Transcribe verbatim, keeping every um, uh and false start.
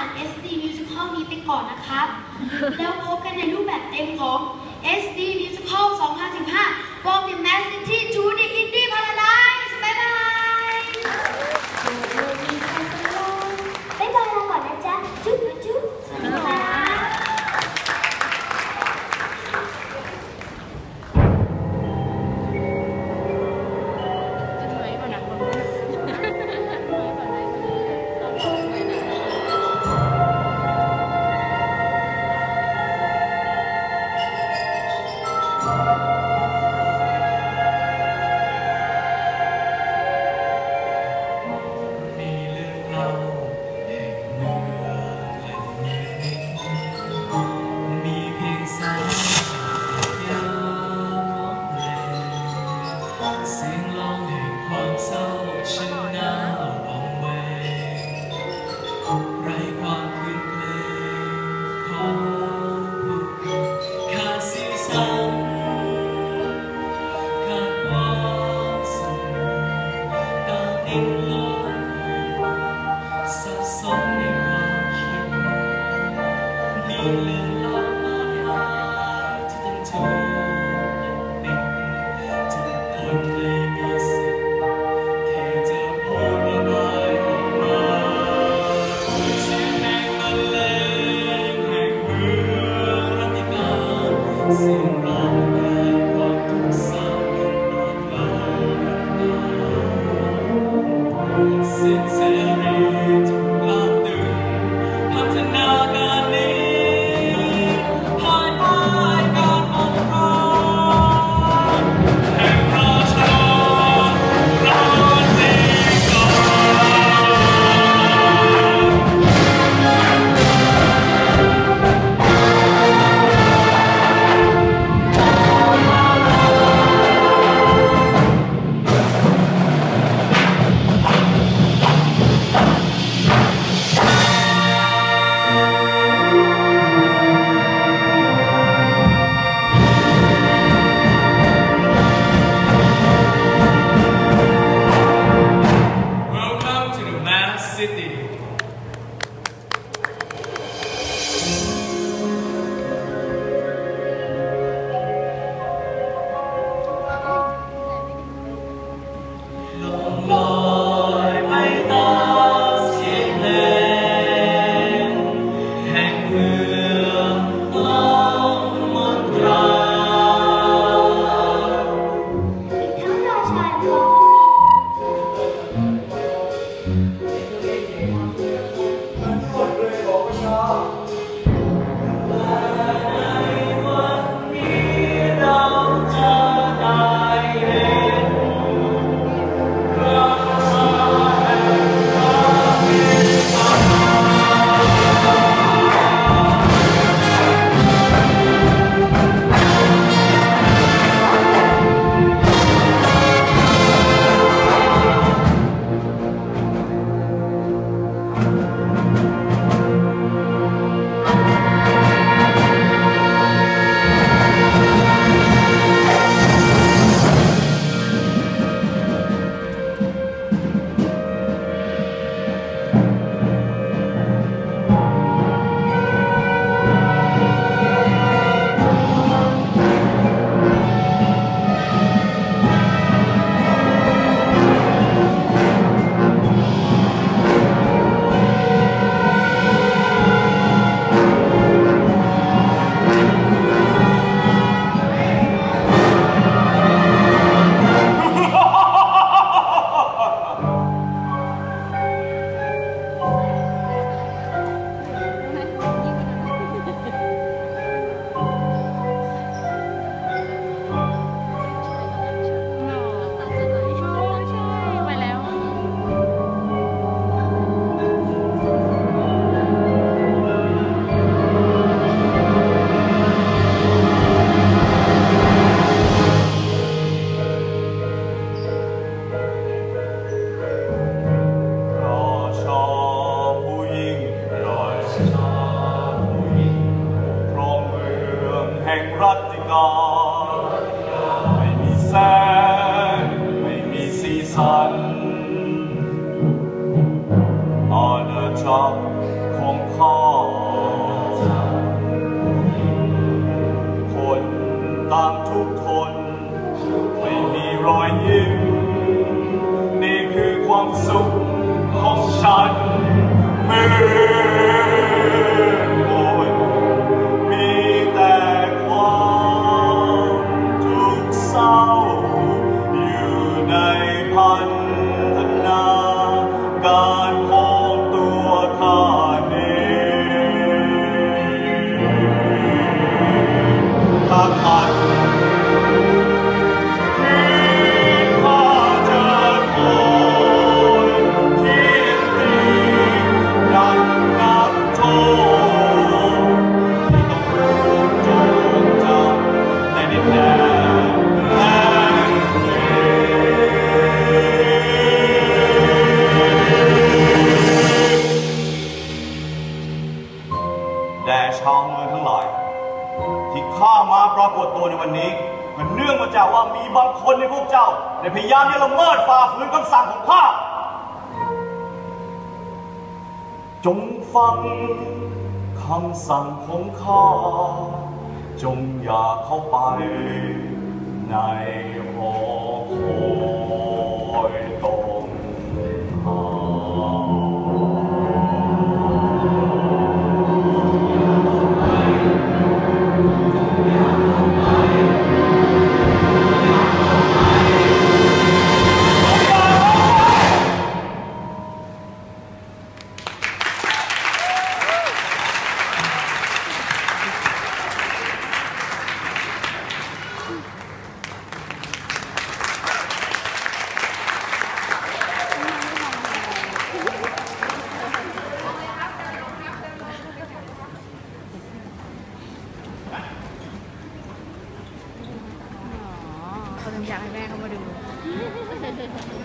าน เอส ดี Musical นี้ไปก่อนนะครับ แล้วพบกันในรูปแบบเต็มของ เอส ดี Musical สองพันสิบห้า From the Mad City to the Indy Paradise บ๊ายบายบ๊ายบายเราก่อนนะจ๊ะจุ๊บจุ๊บสวัสดีค่ะอาณาจักรของสุขของฉันมืดมนมีแต่ความทุกข์เศร้าอยู่ในพันธนาการของตัวข้าถ้าขัดคืนข้าจะคอยคิดดีดังนักโทษที่ต้องถูกโจรจับในดินแดนแห่งเพลงแด่ชาวเมืองทั้งหลายที่ข้ามาปรากฏตัวในวันนี้มันเนื่องมาจากว่ามีบางคนในพวกเจ้าได้พยายามที่จะละเมิดฝ่าฝืนคำสั่งของข้าจงฟังคำสั่งของข้าจงอย่าเข้าไปในหอคอยตรงหาเขาอยากให้แม่เขามาดู